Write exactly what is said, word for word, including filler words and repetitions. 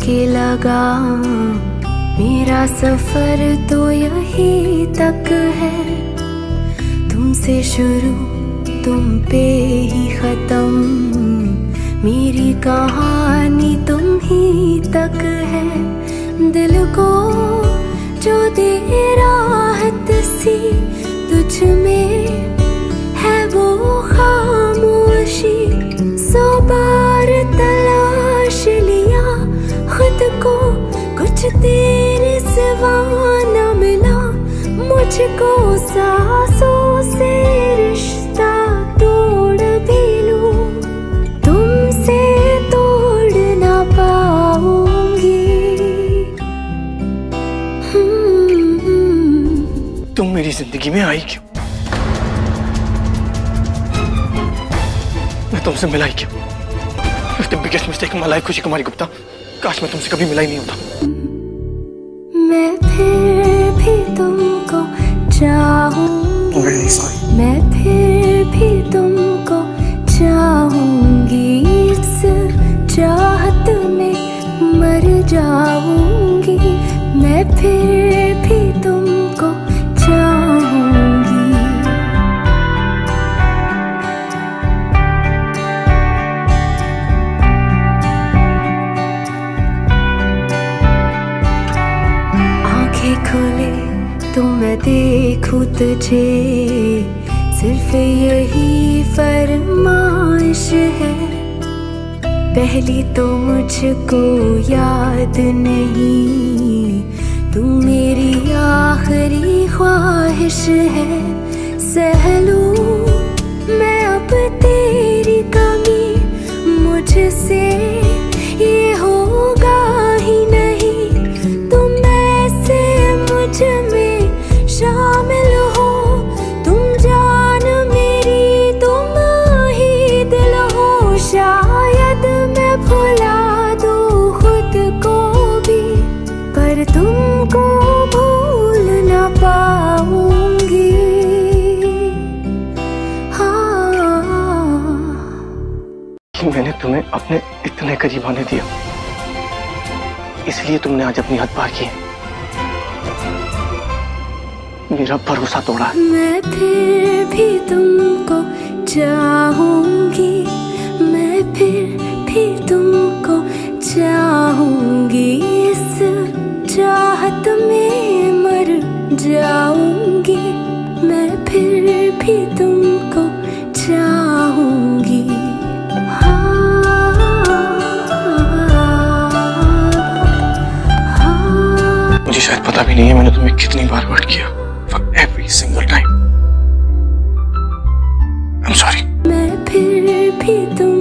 के लगा मेरा सफर तो यही तक है, तुमसे शुरू तुम पे ही खत्म, मेरी कहानी तुम ही तक है। दिल को जो दे राहत सी तुझ में है वो खामोशी, सौ बार तलाश लिया खुद को, कुछ तेरे सिवा न मिला मुझको, सांसों से रिश्ता तोड़ भी लूं, तुमसे तोड़ ना पाऊंगी। तुम मेरी जिंदगी में आई क्यों? मैं तुमसे मिला ही क्यों? It's the biggest mistake in my life, खुशी कुमारी गुप्ता। काश मैं तुमसे कभी मिला ही नहीं होता। मैं फिर भी तुमको चाहूंगी, मैं फिर भी तुमको चाहूंगी, इस चाहत में मर जाऊंगी, मैं फिर भी तुमको चाहूंगी। खुले तो मैं देखूं तुझे, सिर्फ यही फरमाइश है, पहली तो मुझको याद नहीं, तू मेरी आखिरी ख्वाहिश है, सह लूं मैं अब तेरी कमी, मुझसे ये होगा ही नहीं, तुम ऐसे मुझ में शामिल हो, तुम जान मेरी तुम ही दिल हो, शायद मैं भुला दूं खुद को भी, पर तुमको भूल ना पाऊंगी। हाँ, मैंने तुम्हें अपने इतने करीब आने दिया, इसलिए तुमने आज अपनी हद पार की है, मेरा भरोसा तोड़ा है। मैं फिर भी तुमको चाहूंगी, मैं फिर भी तुमको चाहूंगी, इस चाहत में मर जाऊंगी, मैं फिर भी तुमको चाहूंगी। मुझे शायद पता भी नहीं है मैंने तुम्हें कितनी बार हर्ट किया, for every single time. I'm sorry. मैं फिर भी तुम